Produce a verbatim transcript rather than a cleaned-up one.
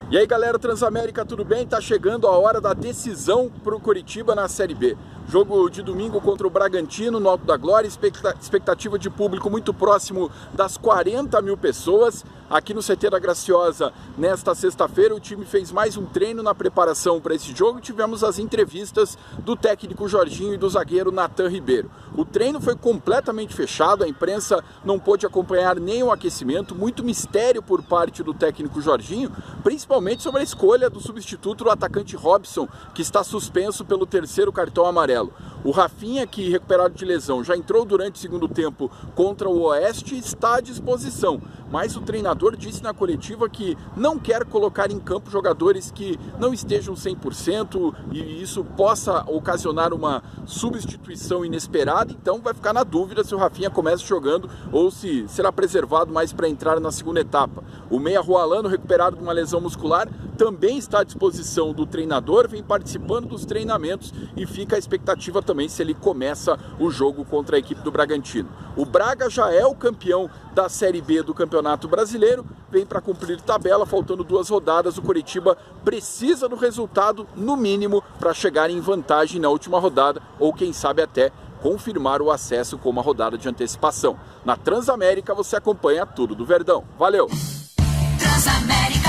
E aí galera, Transamérica, tudo bem? Tá chegando a hora da decisão para o Coritiba na Série B. Jogo de domingo contra o Bragantino no Alto da Glória, expectativa de público muito próximo das quarenta mil pessoas. Aqui no C T da Graciosa, nesta sexta-feira, o time fez mais um treino na preparação para esse jogo e tivemos as entrevistas do técnico Jorginho e do zagueiro Natan Ribeiro. O treino foi completamente fechado, a imprensa não pôde acompanhar nem o aquecimento, muito mistério por parte do técnico Jorginho, principalmente sobre a escolha do substituto do atacante Robson, que está suspenso pelo terceiro cartão amarelo. O Rafinha, que recuperado de lesão, já entrou durante o segundo tempo contra o Oeste, está à disposição, mas o treinador disse na coletiva que não quer colocar em campo jogadores que não estejam cem por cento e isso possa ocasionar uma substituição inesperada, então vai ficar na dúvida se o Rafinha começa jogando ou se será preservado mais para entrar na segunda etapa. O meia Rualano, recuperado de uma lesão muscular, também está à disposição do treinador, vem participando dos treinamentos e fica a expectativa também se ele começa o jogo contra a equipe do Bragantino. O Braga já é o campeão da Série B do Campeonato Brasileiro, vem para cumprir tabela, faltando duas rodadas. O Coritiba precisa do resultado, no mínimo, para chegar em vantagem na última rodada, ou quem sabe até confirmar o acesso com uma rodada de antecipação. Na Transamérica você acompanha tudo do Verdão. Valeu! Transamérica.